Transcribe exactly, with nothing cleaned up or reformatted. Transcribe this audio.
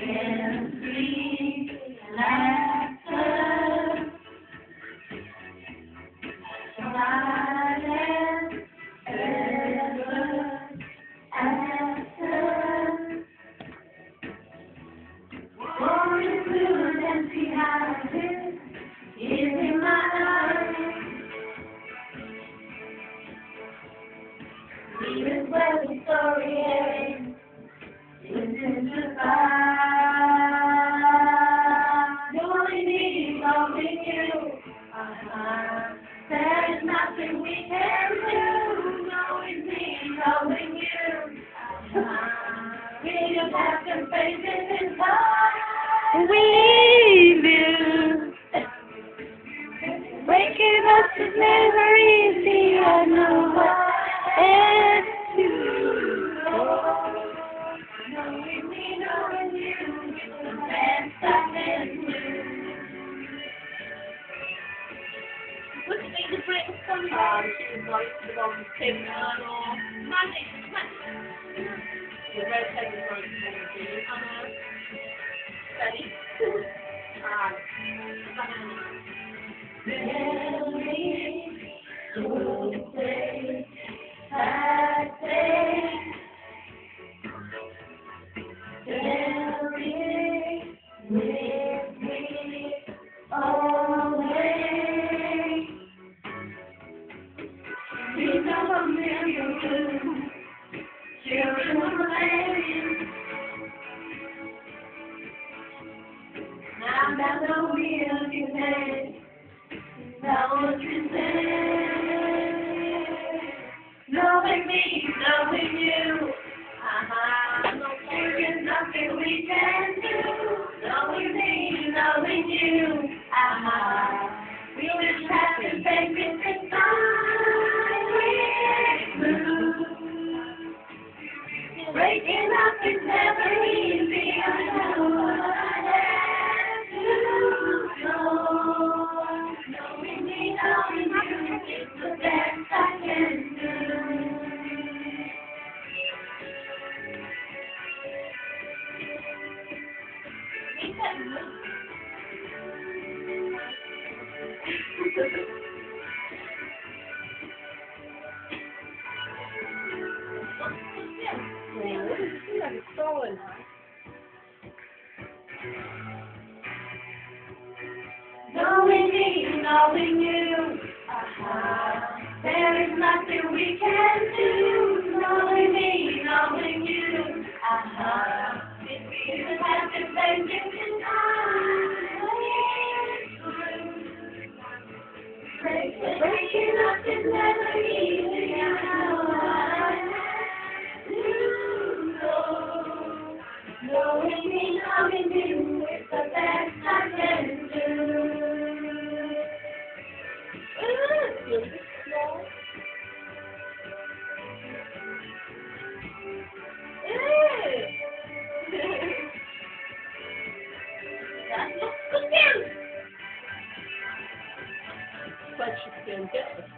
and sweet laughter, silent ever after. Won't you look and see how this is in my eyes? Even where the story ends, listen to goodbye. Knowing me, loving you, uh-huh. There is nothing we can do. Knowing me, loving you, uh-huh. We just have to face it in time. We do. Waking up is never easy, I know what it's to. Knowing me, knowing you, it's the best I can do. Look at me, the break some down. She was like the one thing on or money, money. The red head is like the Anna. Ready? Ah, banana. Memories to take that day. Carry with me always. We know a million children of rain. Now that the wheel can take, now what you say. Knowing me, knowing you, uh-huh. There is nothing we can do. Knowing me, knowing you, uh-huh. We just have to take it in time. Breaking up is never easy. I know what I have to know. Knowing me, knowing you, it's the best I can do. Knowing me, knowing you, uh-huh. There is nothing we can do. Knowing me, knowing you, uh-huh. If we just have to face it in time. Breaking up is never easy. I know what I have to know. Knowing me, knowing you, it's the best I can do. But she can get it.